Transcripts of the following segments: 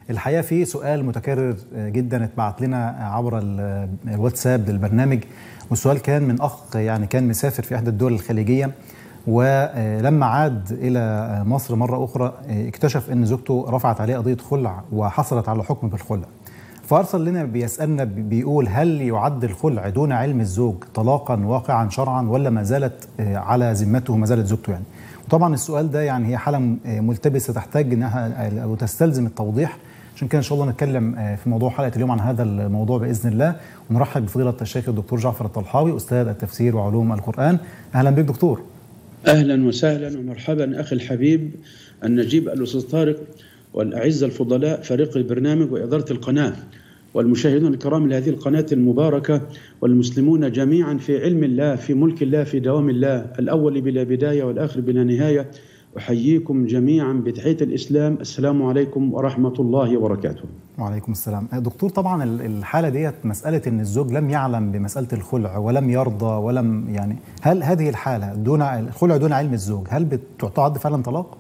الحقيقة في سؤال متكرر جدا اتبعت لنا عبر الواتساب للبرنامج، والسؤال كان من أخ يعني كان مسافر في إحدى الدول الخليجية، ولما عاد إلى مصر مرة أخرى اكتشف أن زوجته رفعت عليه قضية خلع وحصلت على حكم بالخلع. فأرسل لنا بيسألنا بيقول: هل يعد الخلع دون علم الزوج طلاقا واقعا شرعا، ولا ما زالت على ذمته، ما زالت زوجته يعني؟ وطبعا السؤال ده يعني هي حالة ملتبسة تحتاج انها او تستلزم التوضيح، عشان كده ان شاء الله نتكلم في موضوع حلقة اليوم عن هذا الموضوع بإذن الله. ونرحب بفضيلة الشيخ الدكتور جعفر الطلحاوي، أستاذ التفسير وعلوم القرآن. أهلا بك دكتور. أهلا وسهلا ومرحبا أخي الحبيب النجيب الأستاذ طارق، والأعزة الفضلاء فريق البرنامج وإدارة القناة، والمشاهدون الكرام لهذه القناة المباركة، والمسلمون جميعا في علم الله، في ملك الله، في دوام الله، الأول بلا بداية والآخر بلا نهاية. أحييكم جميعا بتحية الإسلام، السلام عليكم ورحمة الله وبركاته. وعليكم السلام. دكتور، طبعا الحالة ديت مسألة أن الزوج لم يعلم بمسألة الخلع ولم يرضى ولم يعني، هل هذه الحالة دون الخلع دون علم الزوج هل بتعد فعلا طلاق؟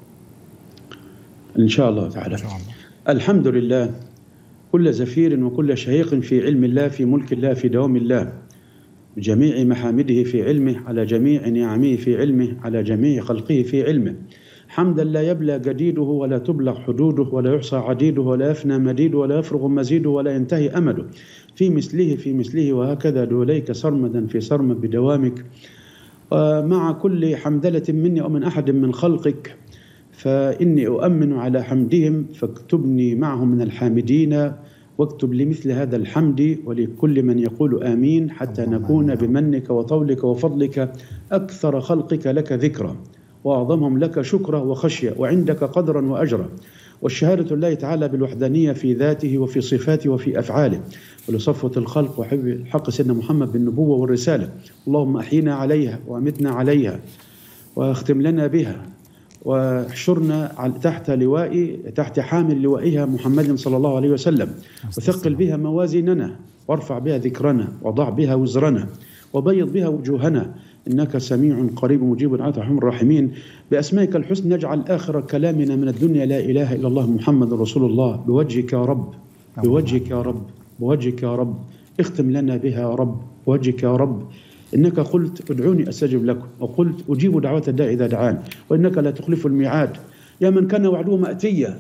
إن شاء الله تعالى. إن شاء الله. الحمد لله، كل زفير وكل شهيق في علم الله، في ملك الله، في دوام الله، بجميع محامده في علمه، على جميع نعمه في علمه، على جميع خلقه في علمه، حمدا لا يبلى جديده ولا تبلغ حدوده ولا يحصى عديده ولا يفنى مديده ولا يفرغ مزيده ولا ينتهي أمده، في مثله وهكذا دوليك سرمدا في سرمد بدوامك. مع كل حمدلة مني أو من أحد من خلقك فإني أؤمن على حمدهم، فاكتبني معهم من الحامدين، واكتب لمثل هذا الحمد ولكل من يقول آمين، حتى نكون بمنك وطولك وفضلك أكثر خلقك لك ذكرا، وأعظمهم لك شكرا وخشية، وعندك قدرا وأجرا، والشهادة الله تعالى بالوحدانية في ذاته وفي صفاته وفي أفعاله، ولصفوة الخلق وحب الحق سيدنا محمد بالنبوة والرسالة. اللهم أحينا عليها وأمتنا عليها، واختم لنا بها، واحشرنا تحت حامل لوائها محمد صلى الله عليه وسلم، وثقل بها موازيننا، وارفع بها ذكرنا، وضع بها وزرنا، وبيض بها وجوهنا، إنك سميع قريب مجيب دعوة أرحم الراحمين. بأسمائك الحسنى نجعل آخر كلامنا من الدنيا لا إله إلا الله محمد رسول الله، بوجهك يا رب، بوجهك يا رب، بوجهك يا رب، اختم لنا بها يا رب، بوجهك يا رب. إنك قلت ادعوني أستجب لكم، وقلت أجيب دعوة الداعي إذا دعان، وإنك لا تخلف الميعاد. يا من كان وعده مأتيا،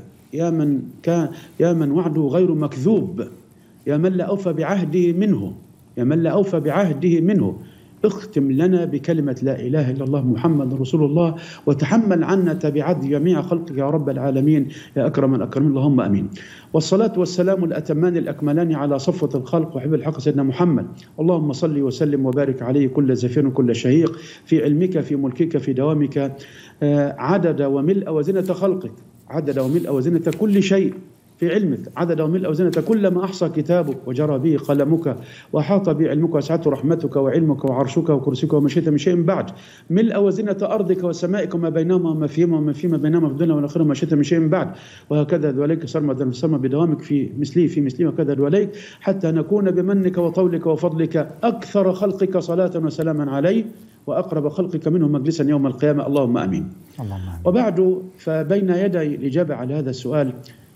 يا من وعده غير مكذوب، يا من لا أوفى بعهده منه، يا من لا أوفى بعهده منه، اختم لنا بكلمة لا إله إلا الله محمد رسول الله، وتحمل عنا تبعات جميع خلقك يا رب العالمين يا أكرم الأكرمين، اللهم أمين. والصلاة والسلام الأتمان الأكملان على صفوة الخلق وحب الحق سيدنا محمد، اللهم صل وسلم وبارك عليه، كل زفير وكل شهيق في علمك، في ملكك، في دوامك، عدد وملء وزنة خلقك، عدد وملء وزنة كل شيء في علمك، عدد وملء وزنة كل ما أحصى كتابك وجرى به قلمك وأحاط به علمك وسعته رحمتك وعلمك وعرشك وكرسيك وما شئت من شيء بعد، ملء وزنة أرضك وسمائك وما بينهما وما فيهما وما فيما بينهما في الدنيا والآخرة وما شئت من شيء بعد، وهكذا دوليك سرمدا في سرمد بدوامك، في مثلي وكذا دوليك، حتى نكون بمنك وطولك وفضلك أكثر خلقك صلاة وسلاما عليه، وأقرب خلقك منه مجلسا يوم القيامة، اللهم أمين. وبعد، فبين يدي الإجابة على هذا السؤال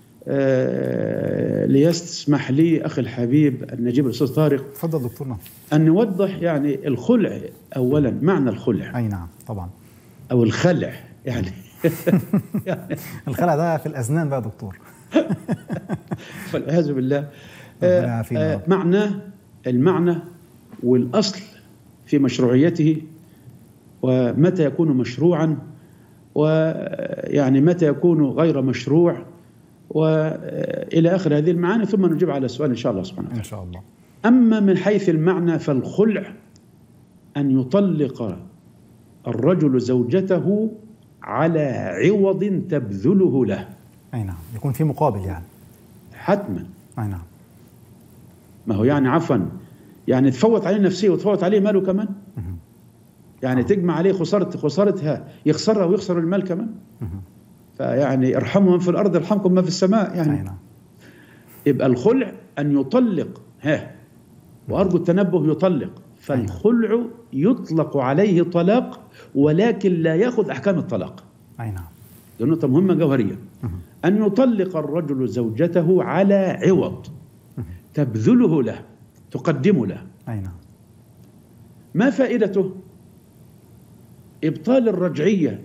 ليسمح لي أخي الحبيب النجيب الأستاذ طارق، تفضل دكتورنا، أن نوضح يعني الخلع أولا، معنى الخلع. أي نعم طبعا. أو الخلع يعني الخلع ده في الأذنان بقى دكتور. فالعياذ بالله. المعنى والأصل في مشروعيته، ومتى يكون مشروعا، ويعني متى يكون غير مشروع، وإلى آخر هذه المعاني، ثم نجيب على السؤال إن شاء الله سبحانه وتعالى. إن شاء الله. أما من حيث المعنى فالخلع أن يطلق الرجل زوجته على عوض تبذله له. أي نعم، يكون في مقابل يعني. حتما. أي نعم. ما هو يعني عفوا، يعني تفوت عليه نفسيه وتفوت عليه ماله كمان. يعني تجمع عليه خسارتها، يخسرها ويخسر المال كمان. فيعني ارحموا من في الأرض يرحمكم ما في السماء يعني. يبقى الخلع أن يطلق، وأرجو التنبه، يطلق، فالخلع يطلق عليه طلاق، ولكن لا يأخذ أحكام الطلاق. أي نعم. دي نقطة مهمة جوهرية. أن يطلق الرجل زوجته على عوض تبذله له، تقدم له. أي نعم. ما فائدته؟ إبطال الرجعية.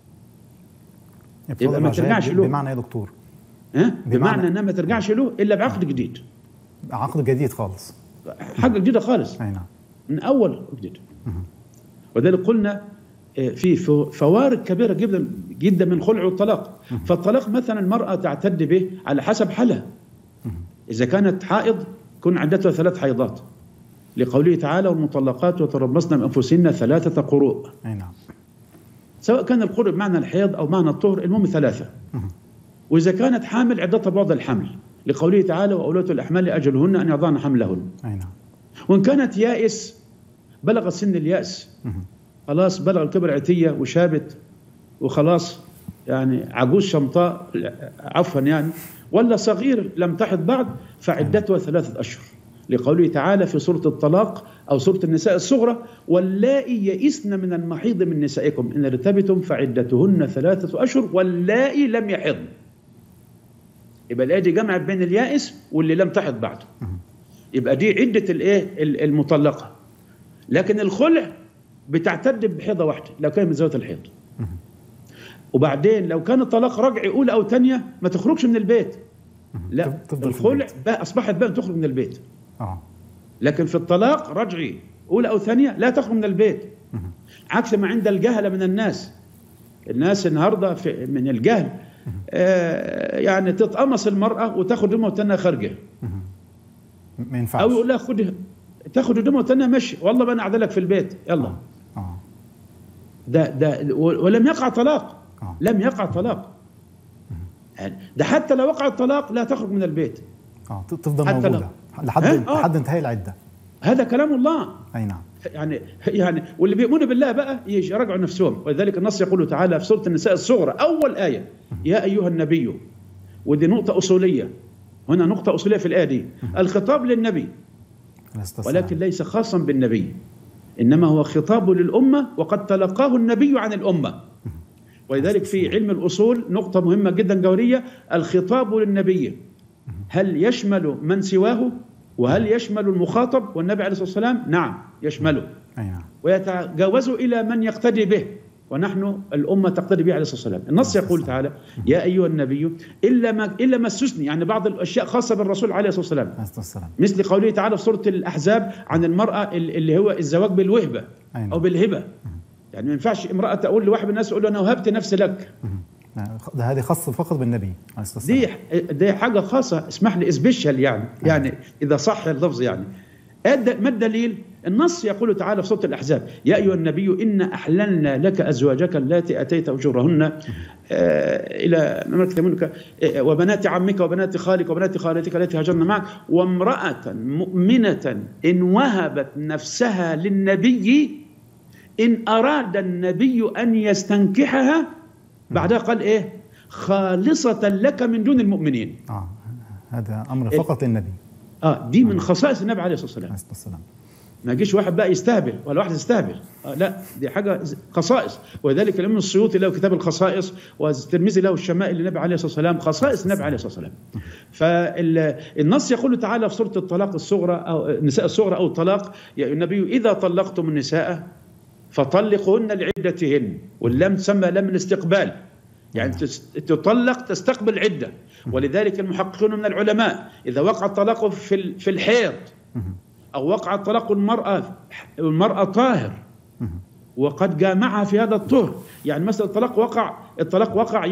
يبقى ما ترجعش له. بمعنى يا دكتور؟ بمعنى أنها ما ترجعش له إلا بعقد جديد. عقد جديد خالص. حاجة جديدة خالص. أي نعم. من أول جديد. وذلك قلنا في فوارق كبيرة جدا جدا من خلع والطلاق. فالطلاق مثلا المرأة تعتد به على حسب حالها. إذا كانت حائض كن عدتها 3 حيضات، لقوله تعالى: والمطلقات يتربصن بأنفسهن 3 قروء. أي نعم. سواء كان القروء بمعنى الحيض أو معنى الطهر، المهم 3. وإذا كانت حامل عدتها بعض الحمل، لقوله تعالى: وأولاة الأحمال أجلهن أن يضعن حملهن. أي نعم. وإن كانت يائس، بلغت سن اليأس، خلاص بلغ الكبر عتية وشابت وخلاص يعني عجوز شمطاء، عفوا يعني، ولا صغير لم تحض بعد، فعدتها 3 أشهر، لقوله تعالى في سورة الطلاق أو سورة النساء الصغرى: واللائي يئسن من المحيض من نسائكم إن ارتبتم فعدتهن 3 أشهر واللائي لم يحضن. يبقى الآية دي جمعت بين اليائس واللي لم تحض بعد. يبقى دي عدة المطلقة. لكن الخلع بتعتد بحيضة واحدة لو كان من ذوات الحيض. وبعدين لو كان الطلاق رجعي أولى أو ثانية ما تخرجش من البيت. لا، الخلع بقى أصبحت بقى تخرج من البيت. لكن في الطلاق رجعي أولى أو ثانية لا تخرج من البيت. عكس ما عند الجهلة من الناس النهاردة من الجهل يعني تتقمص المرأة وتاخد دمها وتنها خارجة. ما ينفعش. أو يقول لها تاخد دمها وتنها مشي، والله بنا أعدلك في البيت يلا. ده ولم يقع طلاق. لم يقع طلاق. ده حتى لو وقع الطلاق لا تخرج من البيت. تفضل موجودة لحد انتهاء العدة. هذا كلام الله. أي نعم. يعني واللي بيؤمنوا بالله بقى يراجعوا نفسهم. ولذلك النص يقول تعالى في سورة النساء الصغرى أول آية: يا أيها النبي. ودي نقطة أصولية، هنا نقطة أصولية في الآية دي. الخطاب للنبي، ولكن ليس خاصا بالنبي، إنما هو خطاب للأمة وقد تلقاه النبي عن الأمة. ولذلك في علم الأصول نقطة مهمة جدا جوهرية: الخطاب للنبي هل يشمل من سواه؟ وهل يشمل المخاطب؟ والنبي عليه الصلاة والسلام نعم يشمله. ويتجاوز إلى من يقتدي به، ونحن الأمة تقتدي به عليه الصلاة والسلام. النص يقول تعالى: يا أيها النبي إلا ما استثني، يعني بعض الأشياء خاصة بالرسول عليه الصلاة والسلام، مثل قوله تعالى في سورة الأحزاب عن المرأة اللي هو الزواج بالوهبة أو بالهبة. يعني ما ينفعش امرأة تقول لواحد من الناس يقول له أنا وهبت نفسي لك. ده هذه خاصة فقط بالنبي عليه الصلاة والسلام. دي حاجة خاصة، اسمح لي اسبيشال يعني إذا صح اللفظ يعني. ما الدليل؟ النص يقول تعالى في سورة الأحزاب: يا أيها النبي إنا أحللنا لك أزواجك اللاتي أتيت أجورهن إلى ملكت يمينك وبنات عمك وبنات خالك وبنات خالتك التي هاجرن معك وامرأة مؤمنة إن وهبت نفسها للنبي إن أراد النبي أن يستنكحها. بعدها قال إيه؟ خالصة لك من دون المؤمنين. هذا أمر فقط للنبي. دي من خصائص النبي عليه الصلاة والسلام. ما يجيش واحد بقى يستهبل ولا واحد يستهبل. لا، دي حاجة خصائص. وذلك الإمام السيوطي له كتاب الخصائص، والترمذي له الشمائل للنبي عليه الصلاة والسلام، خصائص النبي عليه الصلاة والسلام. فالنص يقول تعالى في سورة الطلاق الصغرى أو النساء الصغرى أو الطلاق: يا النبي إذا طلقتم النساء فطلقوهن لعدتهن، واللام تسمى لام الاستقبال، يعني تطلق تستقبل عدة. ولذلك المحققون من العلماء إذا وقع الطلاق في الحيض أو وقع الطلاق المرأة طاهر وقد جامعها في هذا الطهر، يعني مثلا الطلاق وقع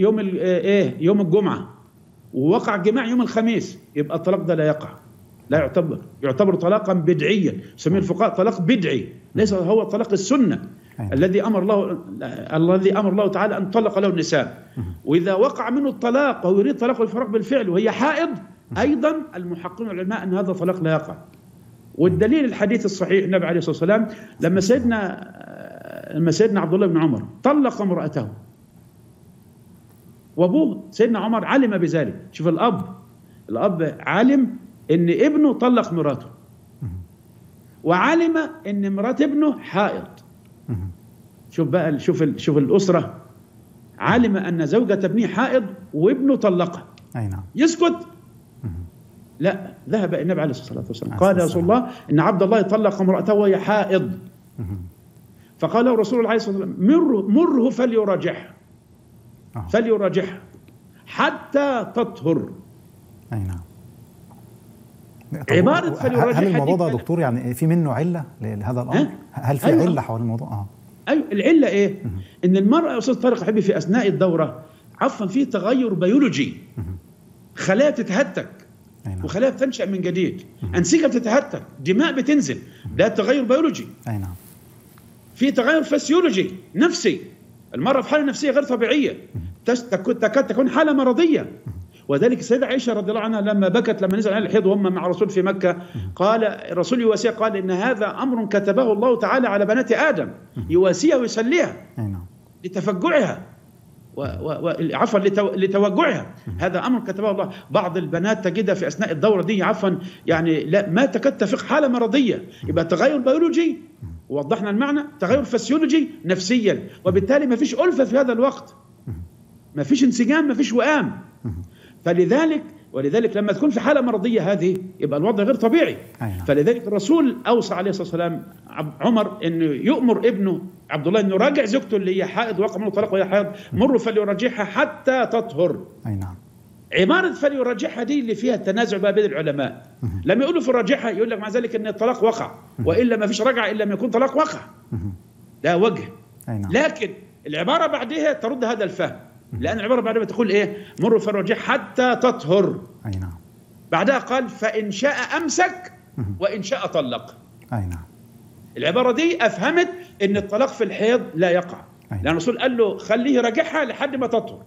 يوم الجمعة ووقع جماع يوم الخميس، يبقى الطلاق ده لا يقع، لا يعتبر طلاقا بدعيا. يسميه الفقهاء طلاق بدعي، ليس هو طلاق السنة الذي امر الله تعالى ان طلق له النساء. واذا وقع منه الطلاق وهو يريد طلاق الفراق بالفعل وهي حائض، ايضا المحققون العلماء ان هذا طلاق لا يقع. والدليل الحديث الصحيح النبي عليه الصلاه والسلام لما سيدنا عبد الله بن عمر طلق امراته، وابوه سيدنا عمر علم بذلك. شوف الاب علم ان ابنه طلق مراته، وعلم ان مرات ابنه حائض. شوف الأسرة، علم أن زوجة ابنه حائض وابنه طلقها. أي نعم. يسكت؟ لا، ذهب النبي عليه الصلاة والسلام قال يا رسول الله إن عبد الله طلق امرأته وهي حائض. فقال له رسول الله عليه الصلاة والسلام مره فليراجعها حتى تطهر. أي نعم. عبارة فليراجعها، هل الموضوع ده يا دكتور يعني في منه علة لهذا الأمر؟ هل في علة حول الموضوع؟ أيوة، العلة إيه؟ إن المرأة يا أستاذ طارق حبيبي في أثناء الدورة عفوا في تغير بيولوجي، خلايا بتتهتك وخلايا بتنشأ من جديد، أنسجة بتتهتك، دماء بتنزل، ده تغير بيولوجي. أي نعم. في تغير فسيولوجي نفسي، المرأة في حالة نفسية غير طبيعية، تكاد تكون حالة مرضية. وذلك السيدة عائشة رضي الله عنها لما بكت لما نزل عليها الحيض وهم مع الرسول في مكة، قال الرسول يواسيها، قال إن هذا أمر كتبه الله تعالى على بنات آدم، يواسيها ويسليها لتفجعها عفوا لتوجعها، هذا أمر كتبه الله. بعض البنات تجدها في أثناء الدورة دي عفوا يعني لا ما تكاد تفيق، حالة مرضية. يبقى تغير بيولوجي ووضحنا المعنى، تغير فسيولوجي نفسيا، وبالتالي ما فيش ألفة في هذا الوقت، ما فيش انسجام، ما فيش وئام. ولذلك لما تكون في حالة مرضية هذه يبقى الوضع غير طبيعي. فلذلك الرسول أوصى عليه الصلاة والسلام عمر أنه يؤمر ابنه عبد الله أنه يراجع زوجته اللي هي حائض وقع منه طلاق وهي حائض، مر فليراجعها حتى تطهر. أي نعم. عبارة فليراجعها دي اللي فيها تنازع بين العلماء، لما يقولوا فليراجعها يقول لك مع ذلك أن الطلاق وقع، وإلا ما فيش رجعة إلا ما يكون طلاق وقع، ده وجه. لكن العبارة بعدها ترد هذا الفهم، لأن العبارة بعدها بتقول إيه؟ مر فليراجعها حتى تطهر. أي نعم. بعدها قال فإن شاء أمسك وإن شاء طلق. أي نعم. العبارة دي أفهمت أن الطلاق في الحيض لا يقع، لأن الرسول قال له خليه يراجعها لحد ما تطهر.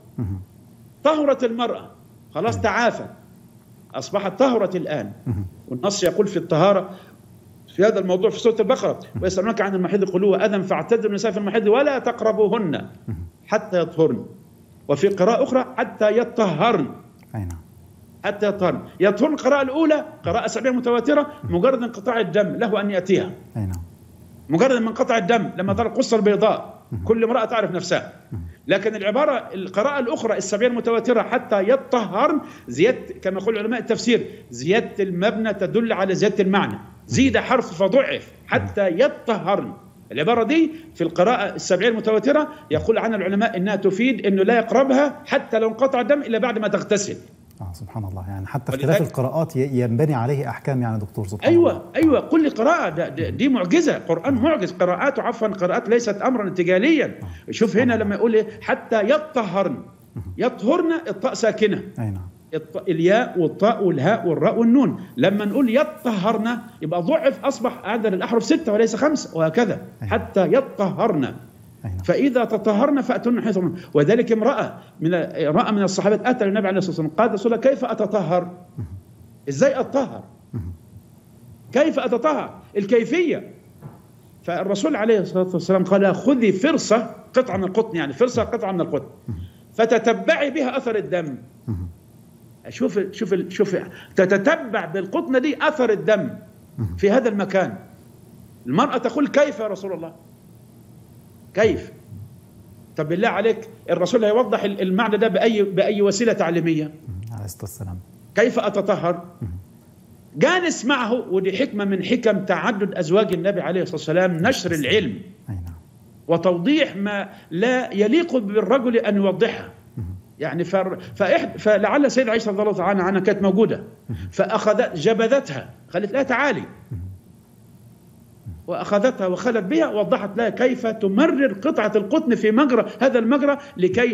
طهرت المرأة خلاص، تعافت، أصبحت طهرت الآن. والنص يقول في الطهارة في هذا الموضوع في سورة البقرة ويسألونك عن المحيض قل هو أذى فاعتزلوا النساء في المحيض ولا تقربوهن حتى يطهرن، وفي قراءة أخرى حتى يطهرن. أي نعم. حتى يطهرن. يطهرن القراءة الأولى قراءة سبعية متواترة، مجرد انقطاع الدم له أن يأتيها. أي نعم. مجرد من انقطع الدم لما ترى القصة البيضاء كل امرأة تعرف نفسها. لكن القراءة الأخرى السبعية المتواترة حتى يطهرن، زيادة كما يقول علماء التفسير زيادة المبنى تدل على زيادة المعنى، زيد حرف فضعف حتى يطهرن. العبارة دي في القراءة السبعية المتواترة يقول عنها العلماء إنها تفيد إنه لا يقربها حتى لو انقطع الدم إلا بعد ما تغتسل. سبحان الله، يعني حتى اختلاف القراءات ينبني عليه أحكام يعني دكتور سبحان الله. الله. أيوة كل قراءة دي معجزة، قرآن معجز، قراءاته عفوا قراءات ليست أمرا اتجاليا. شوف هنا لما يقول إيه حتى يطهرن، يطهرن الطاء ساكنة. أي نعم. الياء والطاء والهاء والراء والنون، لما نقول يطهرن يبقى ضعف، أصبح عدد الأحرف 6 وليس 5 وهكذا. حتى يطهرن. فإذا تطهرن فأتون حيث أمرن. وذلك امرأة من الصحابة أتى للنبي عليه الصلاة والسلام قالت رسول الله كيف أتطهر؟ إزاي أتطهر؟ كيف أتطهر؟ الكيفية. فالرسول عليه الصلاة والسلام قال خذي فرصة قطعة من القطن، يعني فرصة قطعة من القطن فتتبعي بها أثر الدم. شوف تتتبع بالقطنة دي أثر الدم في هذا المكان. المرأة تقول كيف يا رسول الله؟ كيف؟ طب بالله عليك الرسول هيوضح المعنى ده بأي وسيلة تعليمية؟ عليه الصلاة والسلام. كيف أتطهر؟ جالس معه، ودي حكمة من حكم تعدد أزواج النبي عليه الصلاة والسلام، نشر العلم وتوضيح ما لا يليق بالرجل أن يوضحه. يعني فلعل سيدة عائشة رضي الله تعالى عنها كانت موجودة، فأخذت جبذتها قالت لها تعالي، وأخذتها وخلت بها ووضحت لها كيف تمرر قطعة القطن في مجرى هذا المجرى لكي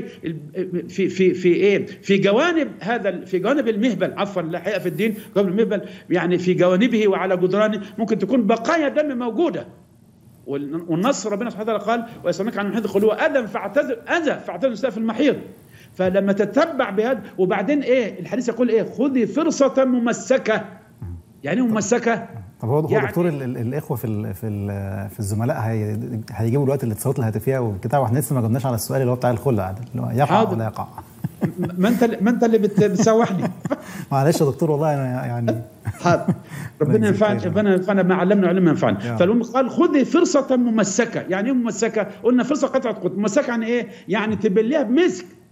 في جوانب في جوانب المهبل، عفوا لا حقيقة في الدين، جوانب المهبل يعني في جوانبه وعلى جدرانه ممكن تكون بقايا دم موجودة. والنص ربنا سبحانه وتعالى قال ويسألونك عن المحيض قل هو أذى فاعتزلوا النساء في المحيض. فلما تتبع بهذا وبعدين الحديث يقول خذي فرصة ممسكة. يعني ممسكة. طب هو يعني دكتور الاخوه في الزملاء هيجيبوا الوقت الاتصالات الهاتفيه وكده، واحنا لسه ما جبناش على السؤال اللي هو بتاع الخلع ده اللي هو يقع ولا يقع. ما انت اللي بتسوحني. معلش يا دكتور والله انا يعني حاضر. ربنا ينفعنا ما علمنا علما ينفعنا. فالأم قال خذي فرصة ممسكة. يعني ايه ممسكة؟ قلنا فرصة قطعة قطن. ممسكة يعني ايه؟ يعني تبليها بمسك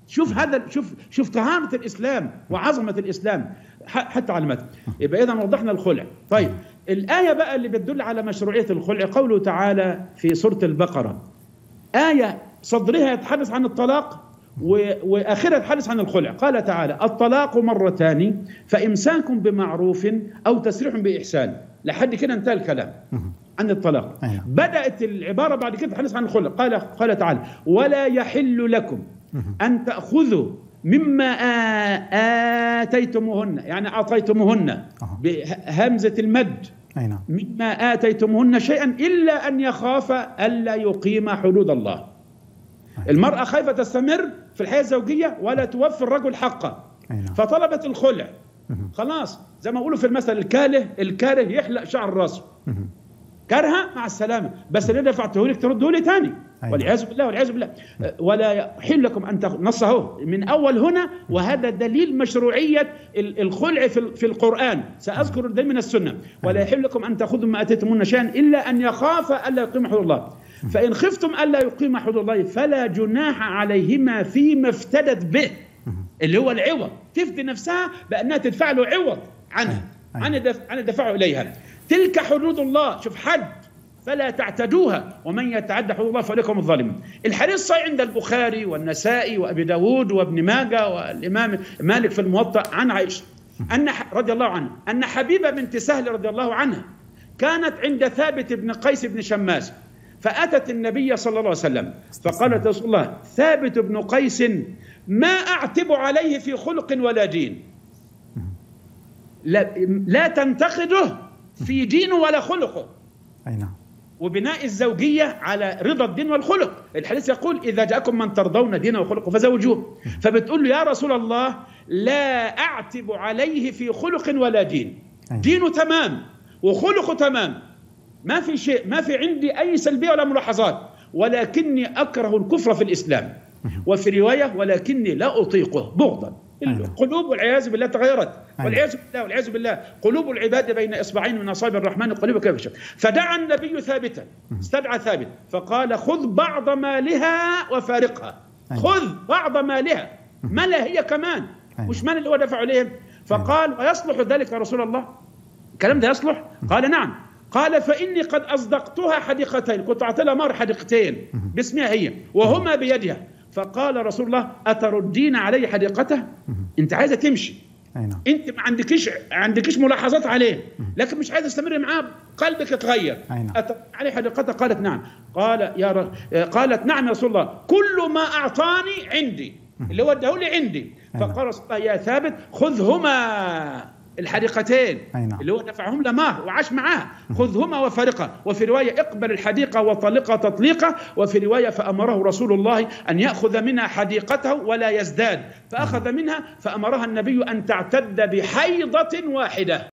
شوف هذا، شوف طهارة الإسلام وعظمة الإسلام حتى على المتن. يبقى إذا وضحنا الخلع. طيب الآية بقى اللي بتدل على مشروعية الخلع قوله تعالى في سورة البقرة، آية صدرها يتحدث عن الطلاق وآخرها يتحدث عن الخلع. قال تعالى: الطلاق مرتان فإمساك بمعروف أو تسريح بإحسان. لحد كده انتهى الكلام عن الطلاق. بدأت العبارة بعد كده تتحدث عن الخلع. قال تعالى: ولا يحل لكم أن تأخذوا مما آتيتموهن، يعني أعطيتموهن بهمزة المد، مما آتيتموهن شيئا إلا أن يخاف ألا يقيم حدود الله. المرأة خايفة تستمر في الحياة الزوجية ولا توفي الرجل حقه، فطلبت الخلع. خلاص زي ما يقولوا في المثل: الكاره يحلق شعر راسه. كرهه مع السلامة، بس اللي دفعته لك ترده لي تاني. والعياذ بالله والعياذ بالله. ولا يحل لكم أن نصه من أول هنا، وهذا دليل مشروعية الخلع في القرآن. سأذكر دليل من السنة: ولا يحل لكم أن تأخذوا ما آتيتموهن شيئا إلا أن يخاف ألا يقيم حدود الله، فإن خفتم ألا يقيم حدود الله فلا جناح عليهما فيما افتدت به، اللي هو العوض. تفدي نفسها بأنها تدفع له عوض عنها، عن الدفع إليها. تلك حدود الله، شوف حد، فلا تعتدوها ومن يتعدى حدود الله فأولئك هم الظالمون. الحديث صحيح عند البخاري والنسائي وأبي داود وابن ماجه والإمام مالك في الموطأ عن عائشة رضي الله عنها أن حبيبة بنت سهل رضي الله عنها كانت عند ثابت بن قيس بن شماس، فأتت النبي صلى الله عليه وسلم فقالت: رسول الله، ثابت بن قيس ما أعتب عليه في خلق ولا دين، لا تنتقده في دينه ولا خلقه. وبناء الزوجية على رضا الدين والخلق. الحديث يقول: إذا جاءكم من ترضون دينه وخلقه فزوجوه. فبتقول له: يا رسول الله، لا أعتب عليه في خلق ولا دين، دينه تمام وخلقه تمام، ما في شيء، ما في عندي أي سلبية ولا ملاحظات، ولكني أكره الكفر في الإسلام. وفي رواية: ولكني لا أطيقه بغضا. القلوب والعياذ بالله تغيرت، والعياذ بالله قلوب العباد بين إصبعين من أصابع الرحمن قلوب كيف شاء. فدعا النبي ثابتا، استدعى ثابت فقال: خذ بعض مالها وفارقها. خذ بعض مالها، مالها هي كمان، مش مال اللي هو دفع عليهم. فقال: ويصلح ذلك يا رسول الله؟ الكلام ده يصلح؟ قال: نعم. قال: فإني قد أصدقتها حديقتين، كنت أعطي لها مهر حديقتين باسمها هي وهما بيدها. فقال رسول الله: أتردين علي حديقته؟ أنت عايزة تمشي، أنت ما عندكش ملاحظات عليه، لكن مش عايزة تستمر معاه، قلبك اتغير. أتردين علي حديقته؟ قالت: نعم. قالت: نعم يا رسول الله، كل ما أعطاني عندي، اللي هو اداه لي عندي. فقال رسول الله: يا ثابت، خذهما، الحديقتين اللي هو دفعهم لماه وعاش معاه، خذهما وفارقا. وفي رواية: اقبل الحديقة وطلقها تطليقا. وفي رواية: فأمره رسول الله أن يأخذ منها حديقته ولا يزداد، فأخذ منها، فأمرها النبي أن تعتد بحيضة واحدة.